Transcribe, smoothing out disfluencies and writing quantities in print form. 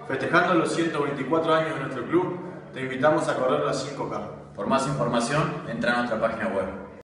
Festejando los 124 años de nuestro club, te invitamos a correr las 5K. Por más información, entra a nuestra página web.